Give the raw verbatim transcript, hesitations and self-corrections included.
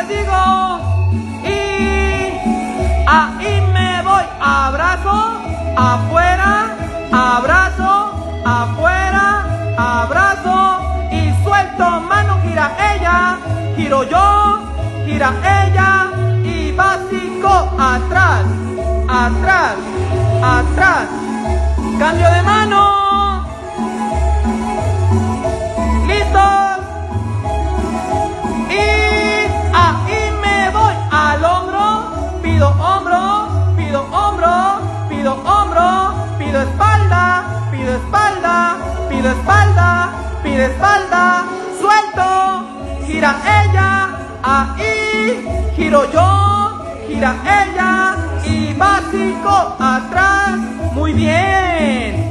les digo. Y ahí me voy. Abrazo, afuera, abrazo, afuera, abrazo. Y suelto mano, gira ella, giro yo, gira ella. Y básico, atrás, atrás, atrás. Cambio de mano. ¿Listos? Y ahí me voy al hombro. Pido hombro, pido hombro, pido hombro. Pido espalda, pido espalda, pido espalda, pido espalda. Suelto, gira ella. Ahí, giro yo, gira ella. Y básico, atrás. Muy bien.